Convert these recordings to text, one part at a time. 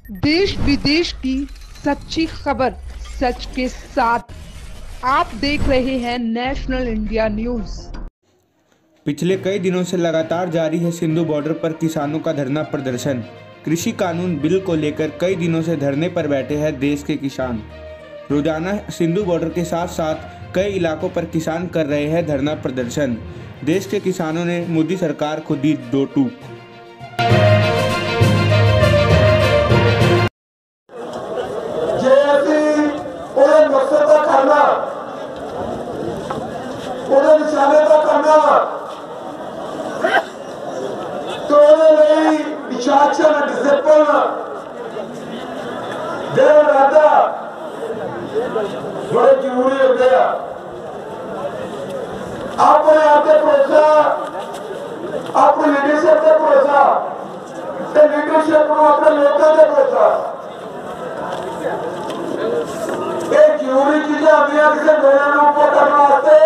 देश विदेश की सच्ची खबर सच के साथ आप देख रहे हैं नेशनल इंडिया न्यूज। पिछले कई दिनों से लगातार जारी है सिंधु बॉर्डर पर किसानों का धरना प्रदर्शन। कृषि कानून बिल को लेकर कई दिनों से धरने पर बैठे हैं देश के किसान। रोजाना सिंधु बॉर्डर के साथ साथ कई इलाकों पर किसान कर रहे हैं धरना प्रदर्शन। देश के किसानों ने मोदी सरकार को दी दो टूक। बड़े जरूरी होते हैं अपने आप से भरोसा, अपनी लीडरशिप से भरोसा, लीडरशिप को अपने लोगों से भरोसा। ये जरूरी चीजें आदि किसी मेरे ऊपर करने वास्ते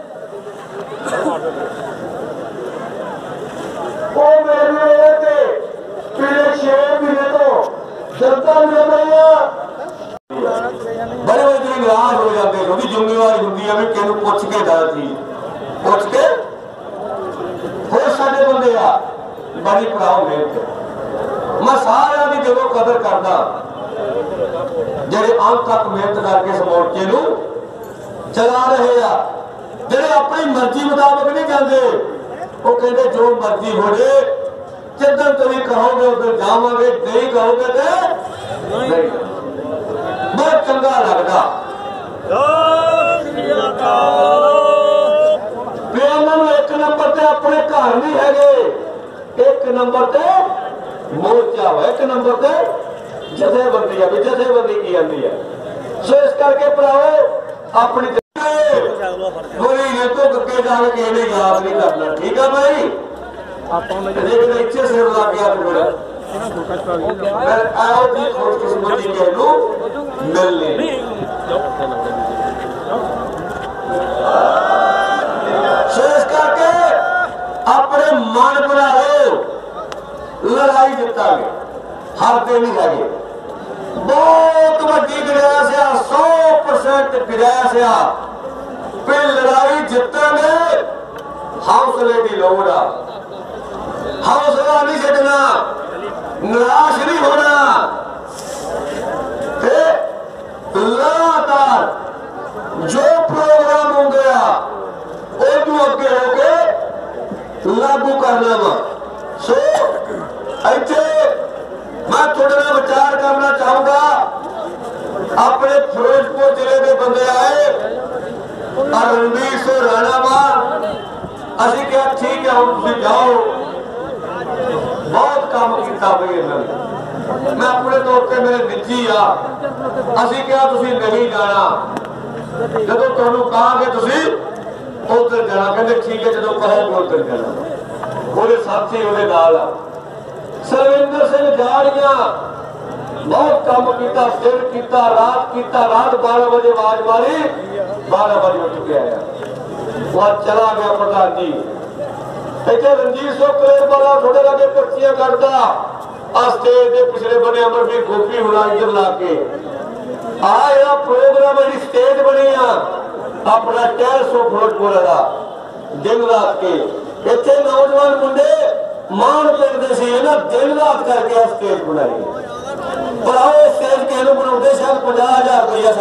वो मेरे पिछले 6 महीने तो जनता मिल रही है। बड़े बड़े निराश हो जाते हैं क्योंकि जिम्मेवारी होती है कि पुछ के दर चीज पुछ के होर साडे बंदे आ बड़ी भराओ मेहनत। मैं सारे की जदों कदर करदा जेडे अंत तक मेहनत करके इस मोर्चे नूं चला रहे आ, जेडे अपनी मर्जी मुताबिक नहीं चलते। वो कहते जो मर्जी हो जाए, जिधर तुम कहोगे उधर जावांगे, नहीं कहोगे तो नहीं। बहुत चंगा लगता एक नंबर से अपने घर नहीं है, एक नंबर से मोर्चा हो, एक नंबर से जथेबंदी है। जथेबंदी की आती है। सो इस करके भराओ अपनी तो अगे जाके किसी ने याद नहीं करना। ठीक है भाई, इच्छे सिर लग गया आओ जी खुशकिस्मती मिलने करके अपने मन बनाओ। लड़ाई जितांगे, हारते नहीं जाएंगे। बहुत बड़ी गुजारिश है, 100% गुजारिश है। लड़ाई जितांगे, हौसले की लोड़ आ। हौसला नहीं छड़ना, निराश नहीं होना। लगातार जो प्रोग्राम हो गया उदू अगे होके लागू करना वा। सो इत्थे मैं थोड़े ना विचार करना चाहूंगा। अपने फिरोजपुर जिले के बंदे आए, रणवीर सिंह राणा वा। असीं क्या ठीक है, हम तुसीं जाओ, बहुत काम किया भाई इन्होंने। मैं अपने तौर पर मेरे निजी आ, असीं क्या तुसीं नहीं जाना। जदों तुहानूं कहांगे तुसीं उधर जाना, कहते ठीक है जो कहोगे उधर जाना। पूरे साथी उहदे नाल आ। सरविंदर सिंह जाड़िया बहुत काम किया, दिन किया, रात किया। रात 12 बजे आवाज मारी, 12 बजे उठ के आया, वहां चला गया प्रधान जी। इतने रणजीत सिंह कलेर वाला थोड़े लगे पर्चियां करता, स्टेज के पिछले बने अमरवीर गोपी होना इधर ला के आ प्रोग्राम जी स्टेज बनी अपना 150 फिरोजपुर का दिन रात के। इतने नौजवान मुंडे मान करते दिन रात करके स्टेज बनाई। पर आओ स्टेज किसी बनाते शायद 50,000 रुपया